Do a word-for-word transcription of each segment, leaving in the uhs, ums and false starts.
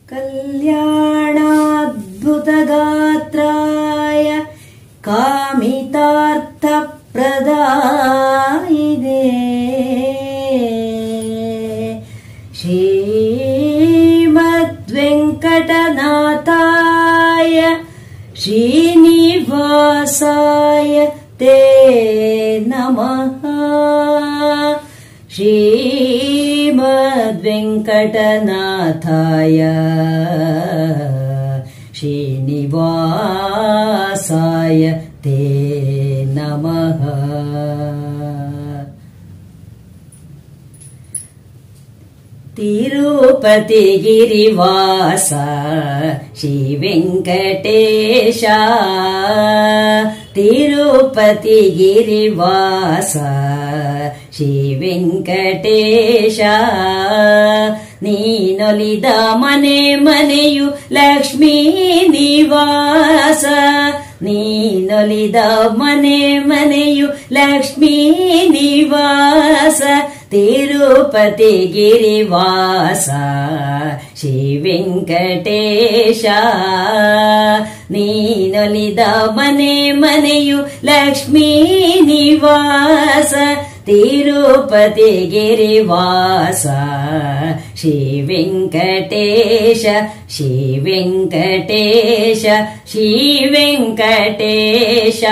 कल्याणाद्भुतगात्राय कामितार्थप्रदायिने श्रीमद्वेङ्कटनाथाय श्रीनिवासाय ते नमः। श्रीमद्वेङ्कटनाथाय श्रीनिवासाय ते नमः। तिरुपतिगिरिवास श्रीवेङ्कटेश तिरुपतिगिरिवास श्रीवेङ्कटेश ನೀನೊಲಿದ ಮನೆ ಮನೆಯು ಲಕ್ಷ್ಮೀ ನಿವಾಸ ನೀನೊಲಿದ ಮನೆ ಮನೆಯು ಲಕ್ಷ್ಮೀ ನಿವಾಸ ತಿರುಪತಿ ಗಿರಿವಾಸ ಶ್ರೀ ವೆಂಕಟೇಶ ನೀನೊಲಿದ ಮನೆ ಮನೆಯು ಲಕ್ಷ್ಮೀ ನಿವಾಸ ತಿರುಪತಿ ಗಿರಿವಾಸ ಶ್ರೀ ವೆಂಕಟೇಶ ಶ್ರೀ ವೆಂಕಟೇಶ ಶ್ರೀ ವೆಂಕಟೇಶ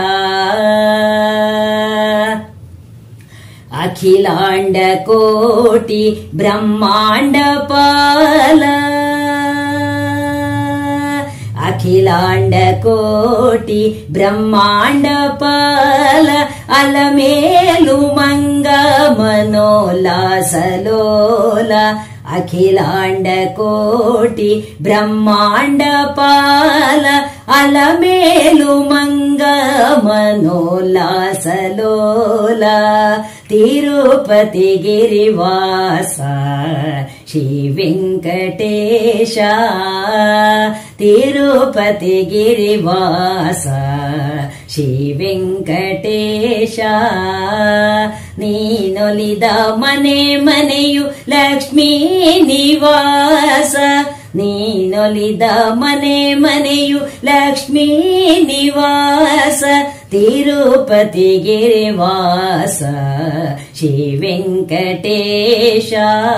ಅಖಿಲಾಂಡ ಕೋಟಿ ಬ್ರಹ್ಮಾಂಡ ಪಾಲ ಅಖಿಲಾಂಡ ಕೋಟಿ ಬ್ರಹ್ಮಾಂಡ ಪಾಲ ಅಲಮೇಲು ಮಂಗ ಮನೋಲ್ಲಾಸಲೋಲ ಅಖಿಲಾಂಡ ಕೋಟಿ ಬ್ರಹ್ಮಾಂಡ ಪಾಲ ಅಲಮೇಲು ಮಂಗ ಮನೋಲ್ಲಾಸಲೋಲ ತಿರುಪತಿ ಗಿರಿವಾಸ ಶ್ರೀ ವೆಂಕಟೇಶ ತಿರುಪತಿ ಗಿರಿವಾಸ ಶ್ರೀ ವೆಂಕಟೇಶ ನೀನೊಲಿದ ಮನೆ ಮನೆಯು ಲಕ್ಷ್ಮೀ ನಿವಾಸ ನೀನೊಲಿದ ಮನೆ ಮನೆಯು ಲಕ್ಷ್ಮೀ ನಿವಾಸ ತಿರುಪತಿ ಗಿರಿವಾಸ ಶ್ರೀ ವೆಂಕಟೇಶ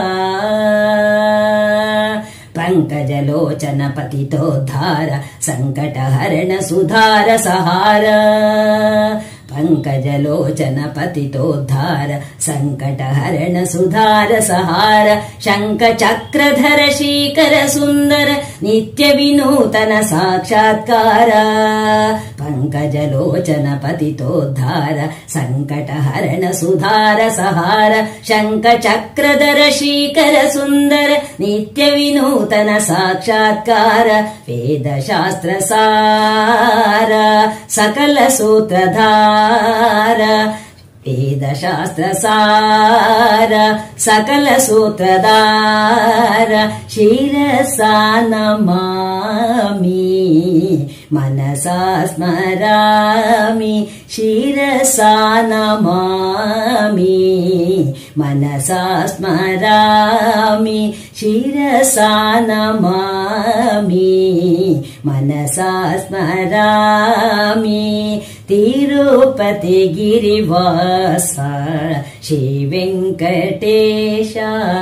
पंकजलोचन पतितोद्धार संकटहरण सुधार सहार पंकजलोचन पतितोद्धार संकटहरण सुधार सहार शंख चक्रधर श्रीकर सुंदर नित्य विनूतन साक्षात्कार पंकजलोचन पतितोद्धार संकटहरण सुधार सहार शंख चक्रधर श्रीकर सुंदर नित्य विनूतन साक्षात्कार वेद शास्त्र सार सकल सूत्रधार वेद शास्त्र सार सकल सूत्रधार शिरसा नमामि मनसा स्मरामि शिरसा नमामि मनसा स्मरामि शिरसा नमामि मनसा स्मरामि तिरुपति गिरिवास श्री वेंकटेश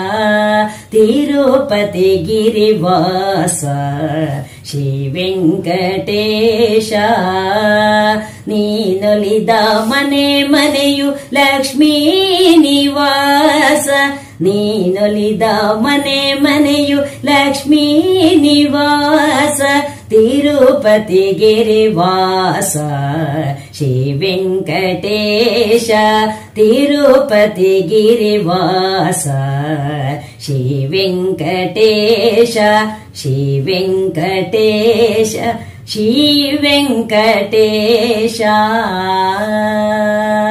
तिरुपति गिरिवास श्री वेंकटेश ನೀನೊಲಿದ ಮನೆ ಮನೆಯು ಲಕ್ಷ್ಮೀ ನಿವಾಸ ನೀನೊಲಿದ ಮನೆ ಮನೆಯು ಲಕ್ಷ್ಮೀ ನಿವಾಸ ತಿರುಪತಿ ಗಿರಿವಾಸ ಶ್ರೀ ವೆಂಕಟೇಶ ತಿರುಪತಿ ಗಿರಿವಾಸ ಶ್ರೀ ವೆಂಕಟೇಶ ಶ್ರೀ ವೆಂಕಟೇಶ ಶ್ರೀ ವೆಂಕಟೇಶ